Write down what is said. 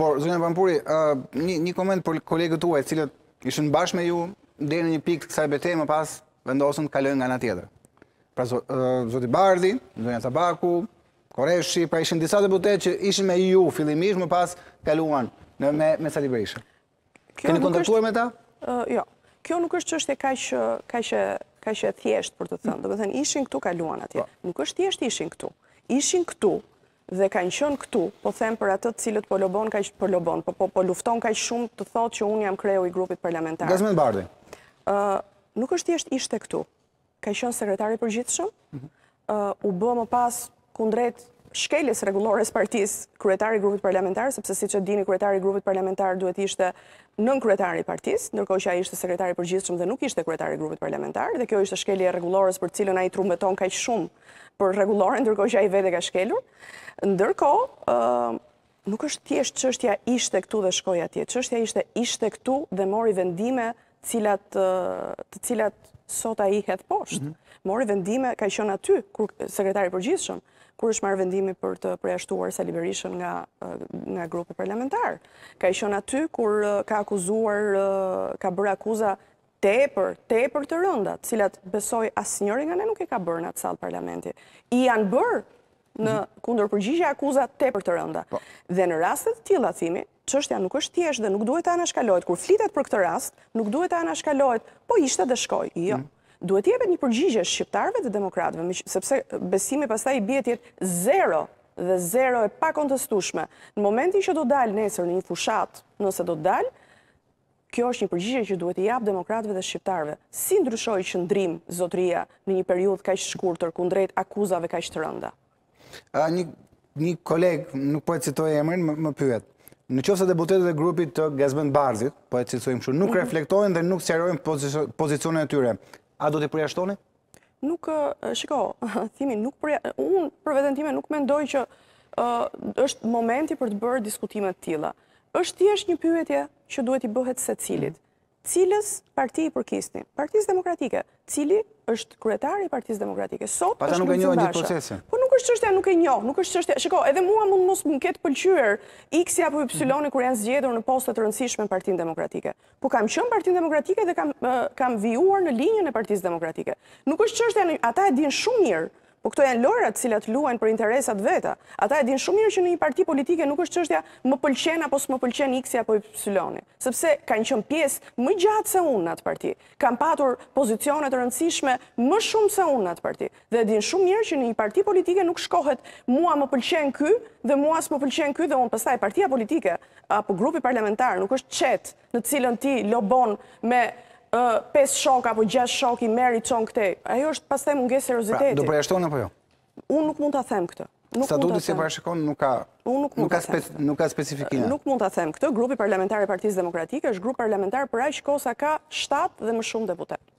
Por, zonja Pampuri, një koment për kolegët tuaj, cilët ishën bashkë me ju, deri në një pikë të kësaj betejë, më pas vendosën të kalojnë nga ana tjetër. Pra zoti Bardhi, zonja Tabaku, Koreshi, pra ishin disa deputetë që ishin me ju fillimisht, më pas kaluan me Sali Berisha. Keni kontaktuar me ta? Jo. Kjo nuk është çështje kaq e thjeshtë për të thënë. Do të thënë ishin këtu, kaluan atje. Nuk është thjesht ishin këtu. Ishin këtu dhe kanë qenë këtu, po them për atë të cilët po lobon, po lufton kaq shumë të thotë që unë jam kreu i grupit parlamentar. Gazmend Bardhi. Nuk është thjesht ishte këtu. Ka qenë sekretari i përgjithshëm. U bë më pas kundrejt shkeljes rregullore së partisë kryetari i grupit parlamentar, sepse siç e dini kryetari i grupit parlamentar duhet ishte nën kryetari i partisë, ndërkohë që ai ishte sekretari i përgjithshëm dhe nuk ishte kryetari i grupit parlamentar, dhe kjo ishte shkelje e rregullores për cilën ai trumbeton kaq shumë për rregullore, ndërkohë që ai vetë ka shkelur. Ndërkohë, nuk është thjesht çështja ishte këtu dhe shkoi atje. Çështja ishte këtu dhe mori vendime të cilat sot ai hedh poshtë. Mori vendime, ka qenë aty kur sekretari i përgjithshëm, kur është marrë vendimi për të përjashtuar Sali Berishën nga grupi parlamentar. Ka qenë aty kur ka bërë akuza tepër të rënda, të cilat besoj asnjëri nga ne nuk e ka bërë në atë sallë parlamenti. I janë bërë në kundër përgjigje akuza tepër të rënda. Dhe në rastet të tilla, thimi, çështja nuk është thjesht dhe nuk duhet të anashkalohet. Kur flitet për këtë rast, nuk duhet të anashkalohet, po ishte dhe shkoi. Jo. Duhet jepet një përgjigje shqiptarëve dhe demokratëve, sepse besimi pastaj i bie të jetë zero dhe zero e pakontestueshme. Në momentin që do dalë nesër në një fushat, nëse do dalë, kjo është një përgjigje që duhet i jap demokratëve dhe shqiptarëve. Si ndryshoi qëndrim zotëria në një periudhë kaq shkurtër kundrejt akuzave kaq të rënda? Një koleg, nuk po e citoj emrin, më pyet. Në qoftë se deputetët e grupit të Gazmend Bardhit, po e citojmë kështu, nuk reflektojnë dhe nuk sqarojnë pozicionin e tyre, a do t'i përjashtoni? Nuk, shiko, thimi, unë për veten time nuk mendoj që është momenti për të bërë diskutime të tilla. Është thjesht një pyetje që duhet i bëhet secilit. Cilës parti i përkisni? Partisë Demokratike. Cili është kryetari i Partisë Demokratike? Sot Ata nuk e njohin gjithë procesin. Po nuk është çështja nuk e njoh, nuk është çështja. Shiko, edhe mua mund mos më ketë pëlqyer X-i apo Y-i kur janë zgjedhur në poste të rëndësishme në Partinë Demokratike. Po kam qenë Partinë Demokratike dhe kam vijuar në linjën e Partisë Demokratike. Nuk është çështja, ata e dinë shumë mirë. Po këto janë lojrat të cilat luajnë për interesat veta. Ata e dinë shumë mirë që në një parti politike nuk është çështja më pëlqen apo s'më pëlqen X-i apo Y-i, sepse kanë qenë pjesë më gjatë se unë në atë parti. Kanë patur pozicione të rëndësishme më shumë se unë në atë parti. Dhe e dinë shumë mirë që në një parti politike nuk shkohet mua më pëlqen ky dhe mua s'më pëlqen ky dhe unë pastaj partia politike apo grupi parlamentar nuk është çet në të cilën ti lobon me 5 shok apo 6 shok i merr i çon këtej. Ajo është pastaj mungesë serioziteti. Do përjashton apo jo? Unë nuk mund ta them këtë. Statuti si parashikon nuk ka specifikim. Nuk mund ta them këtë. Grupi parlamentar i Partisë Demokratike është grup parlamentar për aq kohë sa ka 7 dhe më shumë deputet.